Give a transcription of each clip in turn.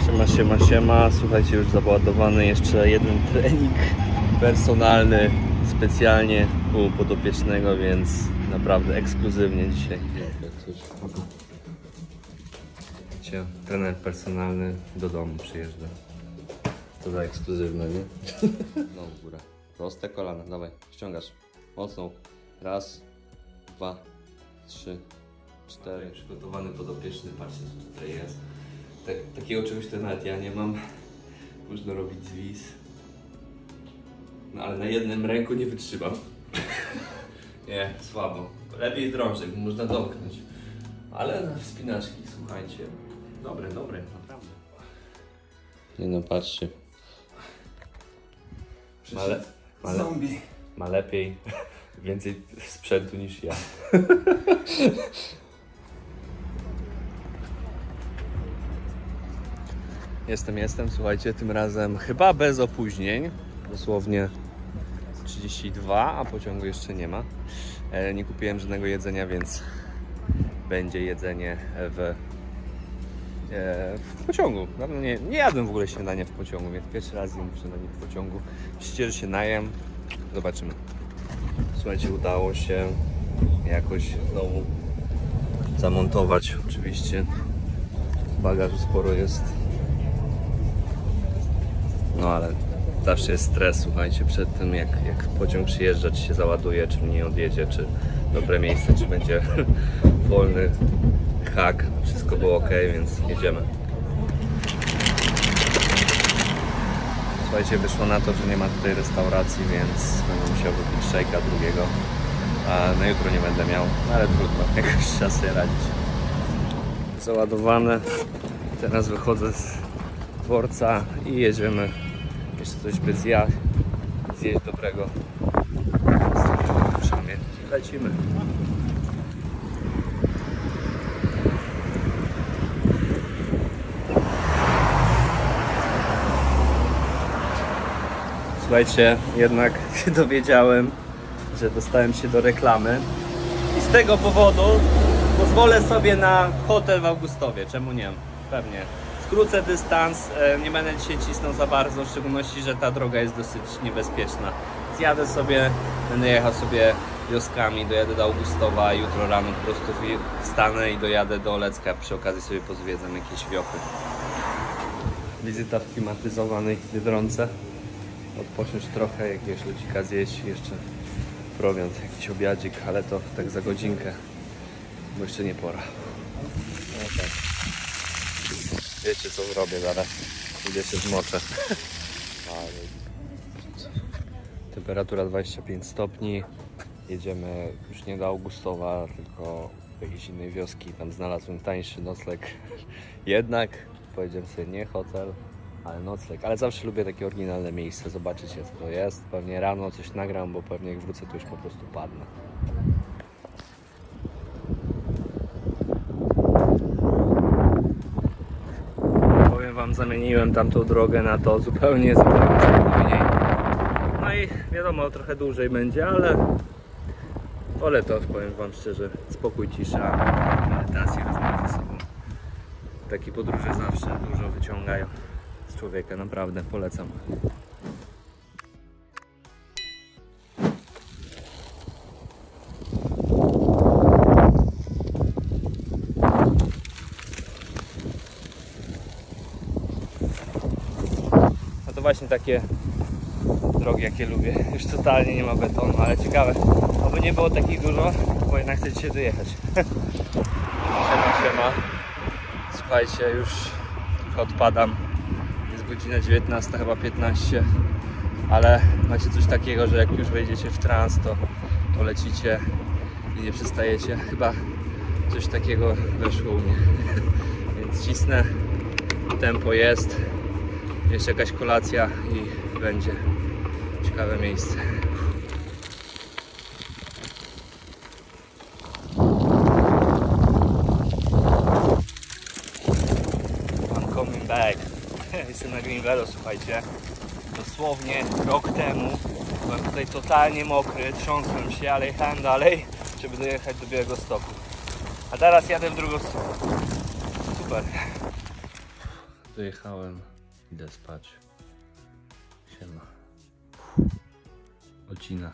Siema. Słuchajcie, już załadowany jeszcze jeden trening personalny specjalnie u podopiecznego, więc naprawdę ekskluzywnie dzisiaj. Trener personalny do domu przyjeżdża. To za ekskluzywne, nie? No w górę. Proste kolana, dawaj, ściągasz. Mocno. Raz, 2, 3, 4. Przygotowany podopieczny, patrzcie co tutaj jest. Takiego czegoś to nawet ja nie mam. Można robić zwis. No ale na jednym ręku nie wytrzymam. Nie, słabo. Lepiej drążek, można domknąć. Ale na wspinaczki, słuchajcie. Dobre, naprawdę. Nie no, patrzcie. Zombie. Ma lepiej, więcej sprzętu niż ja. Jestem, słuchajcie, tym razem chyba bez opóźnień. Dosłownie 32, a pociągu jeszcze nie ma. Nie kupiłem żadnego jedzenia, więc będzie jedzenie w pociągu. Dawno nie jadłem w ogóle śniadania w pociągu, więc pierwszy raz jem śniadanie w pociągu. Myślicie, że się najem? Zobaczymy. Słuchajcie, udało się jakoś znowu zamontować. Oczywiście bagażu sporo jest. No ale zawsze jest stres, słuchajcie, przed tym jak pociąg przyjeżdża, czy się załaduje, czy nie odjedzie, czy dobre miejsce, czy będzie wolny hak. Wszystko było ok, więc jedziemy. Słuchajcie, wyszło na to, że nie ma tutaj restauracji, więc będę musiał wypić szejka drugiego. A na jutro nie będę miał, ale trudno, jakoś trzeba sobie radzić. Załadowane. Teraz wychodzę z dworca i jedziemy. Jeszcze coś by zjeść dobrego. Lecimy. Słuchajcie, jednak się dowiedziałem, że dostałem się do reklamy i z tego powodu pozwolę sobie na hotel w Augustowie. Czemu nie? Pewnie. Skrócę dystans, nie będę dzisiaj cisnął za bardzo, w szczególności, że ta droga jest dosyć niebezpieczna. Zjadę sobie, będę jechał sobie wioskami, dojadę do Augustowa, jutro rano po prostu wstanę i dojadę do Olecka, przy okazji sobie pozwiedzam jakieś wiochy. Wizyta w klimatyzowanej Biedronce. Odpocząć trochę, jakiegoś ludzika zjeść, jeszcze prowiant, jakiś obiadzik, ale to tak za godzinkę, bo jeszcze nie pora. No tak. Wiecie co zrobię zaraz, idę się zmoczę. Temperatura 25 stopni, jedziemy już nie do Augustowa, tylko do jakiejś innej wioski, tam znalazłem tańszy nocleg. Jednak powiedziałem sobie nie hotel, ale nocleg, ale zawsze lubię takie oryginalne miejsce, zobaczycie co to jest. Pewnie rano coś nagram, bo pewnie jak wrócę to już po prostu padnę. Powiem wam, zamieniłem tamtą drogę na to zupełnie spokojniej. No i wiadomo, trochę dłużej będzie, ale wolę to, powiem wam szczerze, spokój, cisza, medytacja, rozmowa ze sobą. Takie podróże zawsze dużo wyciągają z człowieka, naprawdę polecam. A to właśnie takie drogi, jakie lubię. Już totalnie nie ma betonu, ale ciekawe, aby nie było takich dużo, bo jednak chcecie się dojechać. Siema. Słuchajcie, już odpadam. Jest godzina 19, chyba 15, ale macie coś takiego, że jak już wejdziecie w trans, to lecicie i nie przestajecie. Chyba coś takiego weszło u mnie. Więc cisnę, tempo jest, jeszcze jakaś kolacja i będzie ciekawe miejsce. I'm coming back. Jestem na Greenville, słuchajcie. Dosłownie rok temu byłem tutaj totalnie mokry, trząsłem się, ale jechałem dalej, żeby dojechać do Białegostoku. A teraz jadę w drugą stronę. Super. Dojechałem, idę spać. Siema. Ocina.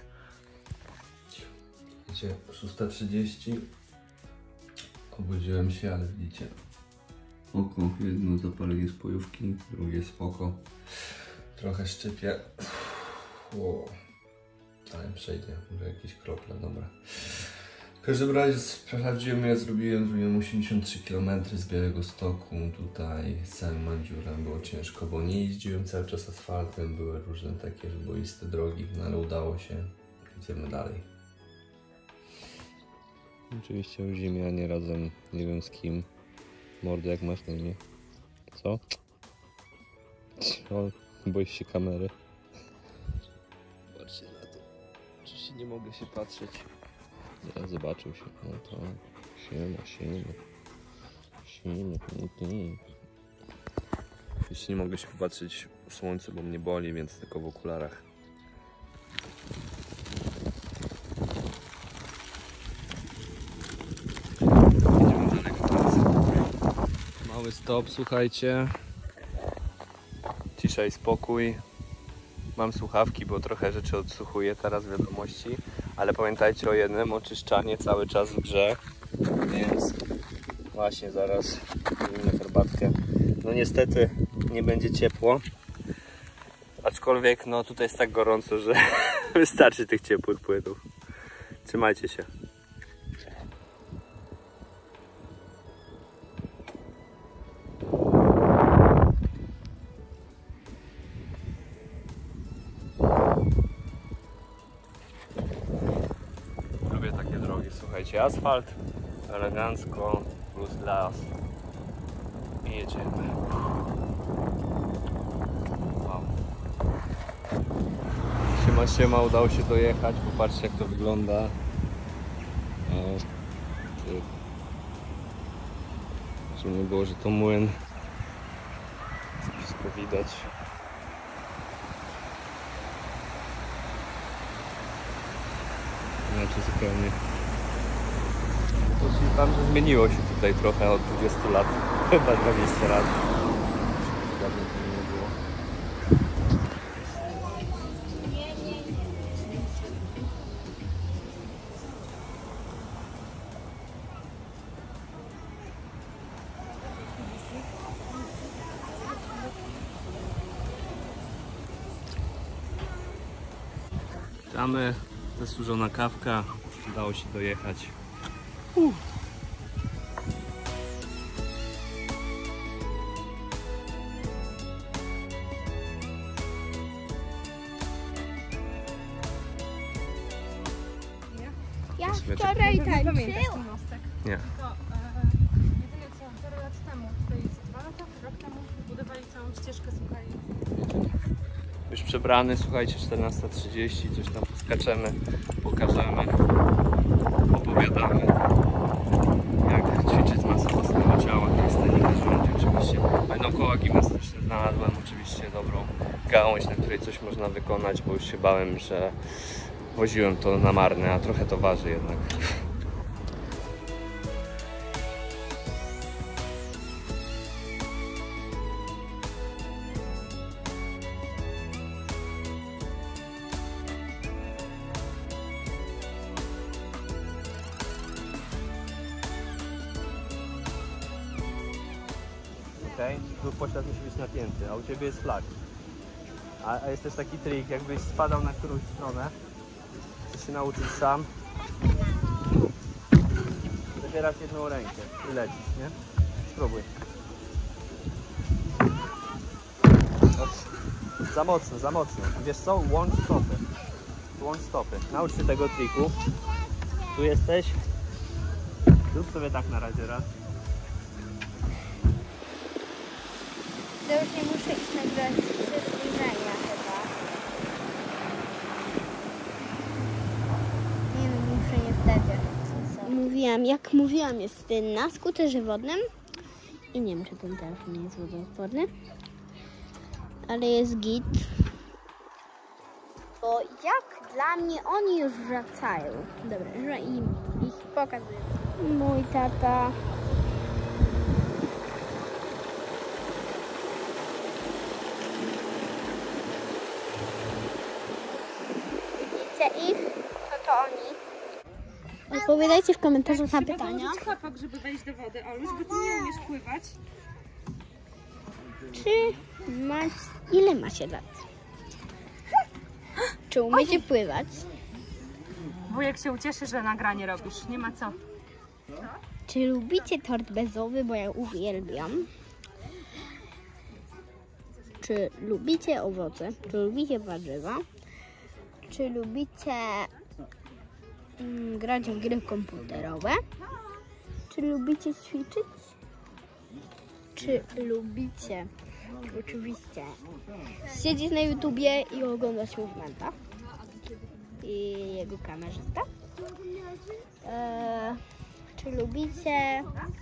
Wiecie, 6:30. Obudziłem się, ale widzicie. Oko, jedno zapalenie spojówki, drugie spoko. Trochę szczypie. Wow. Ale przejdzie, może jakieś krople, dobra. W każdym razie sprawdziłem, ja zrobiłem 83 km z Białegostoku, tutaj z całym Mandziurem. Było ciężko, bo nie jeździłem cały czas asfaltem, były różne takie boiste drogi, no ale udało się. Idziemy dalej. Oczywiście już ziemianie razem, nie wiem z kim. Mordy, jak masz na imię? Co? O, boisz się kamery? Patrzcie na to. Oczywiście nie mogę się patrzeć. Ja zobaczył się. No to siema. Jeśli nie mogę się popatrzeć w słońce, bo mnie boli, więc tylko w okularach. Jedziemy dalej w pracy. Mały stop, słuchajcie. Cisza i spokój. Mam słuchawki, bo trochę rzeczy odsłuchuję teraz, wiadomości. Ale pamiętajcie o jednym, oczyszczanie cały czas w grze. Więc właśnie zaraz robimy herbatkę. No niestety nie będzie ciepło. Aczkolwiek no tutaj jest tak gorąco, że wystarczy tych ciepłych płynów. Trzymajcie się. Lubię takie drogi, słuchajcie, asfalt, elegancko, plus las i jedziemy. Wow. Siema, udało się dojechać, popatrzcie jak to wygląda. O, żeby nie było, że to młyn. Wszystko widać. Inaczej zupełnie. Powiem wam, że zmieniło się tutaj trochę od 20 lat. Chyba 20 lat. Dawno to nie było. Witamy, zasłużona kawka, udało się dojechać. Ja wczoraj tańczyłam. Nie. To jedyne co parę lat temu, tutaj jest 2 lata, rok temu budowali całą ścieżkę, słuchaj. Już przebrany, słuchajcie, 14:30, coś tam skaczemy, pokażemy, opowiadamy, jak ćwiczyć masę własnego ciała, kalistenika, rządzi oczywiście. Będą koła gimnastyczne, znalazłem oczywiście dobrą gałąź, na której coś można wykonać, bo już się bałem, że woziłem to na marne, a trochę to waży jednak. Okay. Tu poślad musi być napięty, a u Ciebie jest flag. A jest też taki trik, jakbyś spadał na którąś stronę, chcesz się nauczyć sam, zabierasz jedną rękę i lecisz, nie? Spróbuj. Za mocno, za mocno. Wiesz co? Łącz stopy. Łącz stopy. Naucz się tego triku. Tu jesteś. Zrób sobie tak na razie raz. To już nie muszę iść nagrać przybliżenia chyba. Nie no, muszę nie wtedy. Jak mówiłam, jest na skuterze wodnym. I nie wiem, czy ten telefon nie jest wodoodporny. Ale jest git. Bo jak dla mnie oni już wracają. Dobra, że im ich pokazuję. Mój tata ich, to oni. Odpowiadajcie w komentarzach na pytania. Trzeba chłopak, żeby wejść do wody, Oluś, bo ty nie umiesz pływać. Ile macie lat? Czy umiecie pływać? Wujek się ucieszy, że nagranie robisz, nie ma co. Czy lubicie tort bezowy, bo ja uwielbiam? Czy lubicie owoce? Czy lubicie warzywa? Czy lubicie grać w gry komputerowe? Czy lubicie ćwiczyć? Czy lubicie oczywiście siedzieć na YouTubie i oglądać Movementa i jego kamerzysta? Czy lubicie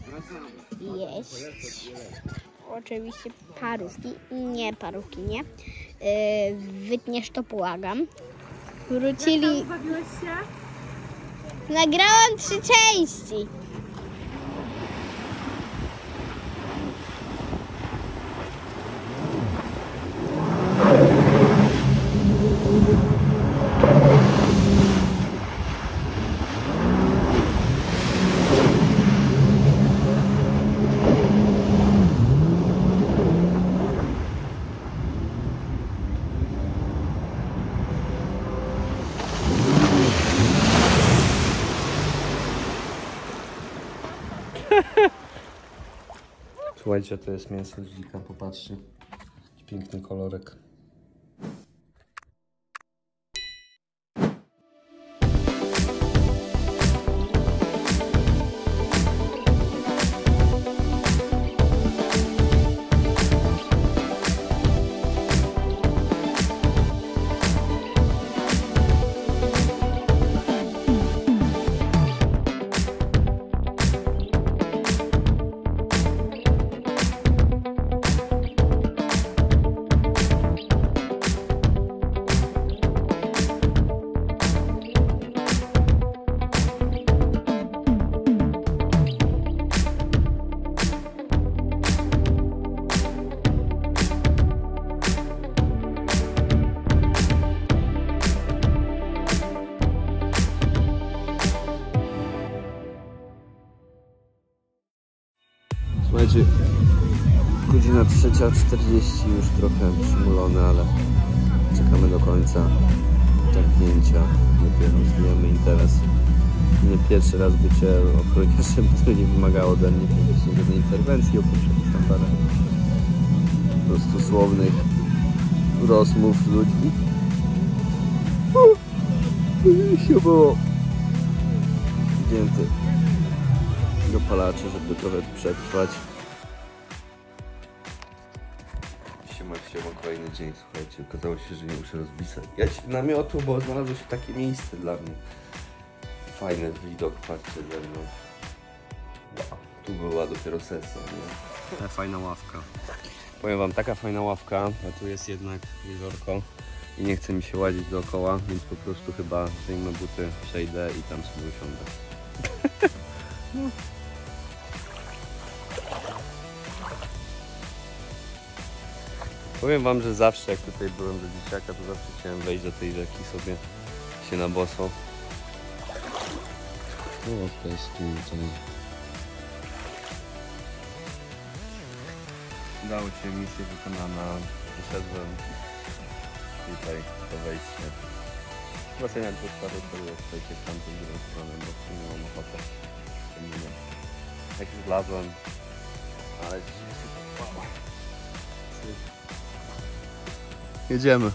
jeść oczywiście parówki? Nie, parówki nie. Wytniesz to, błagam. Wrócili. Bawiłeś się? Nagrałam 3 części. Słuchajcie, to jest mięso z dzika, popatrzcie. Piękny kolorek. Słuchajcie, godzina 3:40, już trochę przymulone, ale czekamy do końca zamknięcia. Dopiero zdjemy interes. Nie pierwszy raz bycie ochroniarzem, które nie wymagało ode mnie praktycznie żadnej interwencji, oprócz tam parę po prostu słownych rozmów z ludźmi. Się było zdjęty dopalacze, żeby trochę przetrwać. Siema, kolejny dzień, słuchajcie, okazało się, że nie muszę rozbijać namiotu, bo znalazło się takie miejsce dla mnie. Fajny widok, patrzcie ze mną. Wow, tu była dopiero sesja, nie? Ta fajna ławka. Powiem wam, taka fajna ławka, a tu jest jednak jeziorko i nie chce mi się łazić dookoła, więc po prostu chyba zdejmę buty, przejdę i tam sobie usiądę. Powiem wam, że zawsze jak tutaj byłem do dzieciaka, to zawsze chciałem wejść do tej rzeki sobie się na boso. No to jest tutaj. Udało się, misja wykonana. Wyszedłem tutaj to wejście. Basenia to czwarty to jest przejście w tamtą drugą stronę, bo nie mam ochoty. Jak zlazłem, ale jedziemy.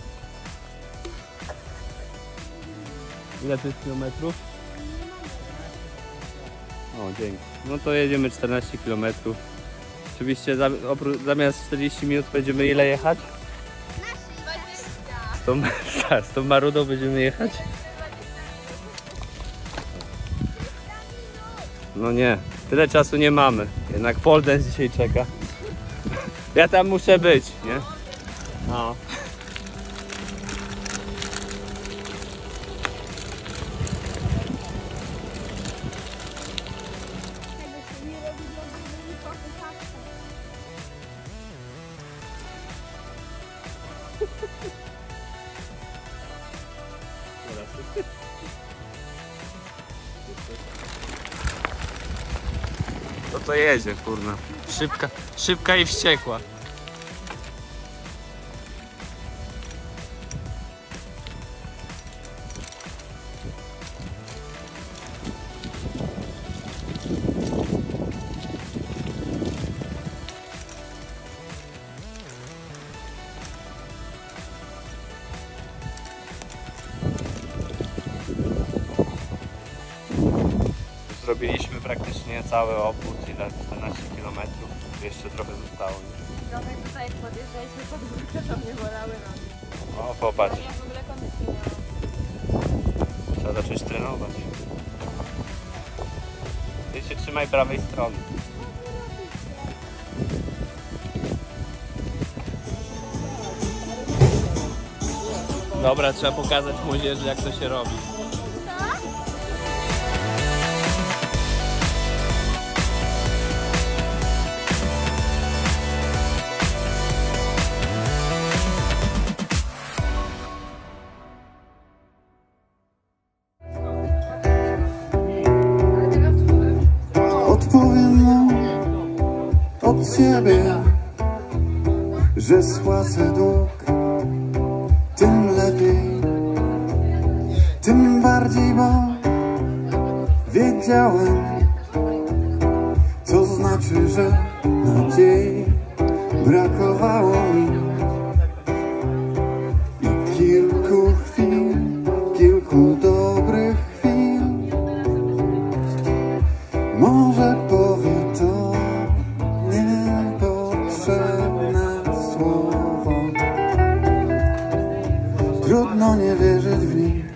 Ile to jest kilometrów? O, dzięki. No to jedziemy 14 km. Oczywiście zamiast 40 minut będziemy ile jechać? 20. Z tą marudą będziemy jechać? No nie, tyle czasu nie mamy. Jednak pole dance dzisiaj czeka. Ja tam muszę być, nie? No. Teraz to jedzie, kurna. Szybka i wściekła. Zrobiliśmy praktycznie cały obwód, ile? 14 km. Jeszcze trochę zostało. Trochę tutaj jak podjeżdżaliśmy pod górkę, to mnie bolały nogi. O, popatrz. Ja w ogóle kondycji nie mam. Trzeba zacząć trenować. Ty się trzymaj prawej strony. Dobra, trzeba pokazać młodzieży, jak to się robi. Odpowiem mu od siebie, że spłacę dług. Tym lepiej, tym bardziej, bo wiedziałem, co znaczy, że nadziei brakowało mi. I kilku chwil, kilku dobrych chwil, może powie to niepotrzebne słowo. Trudno nie wierzyć w nich.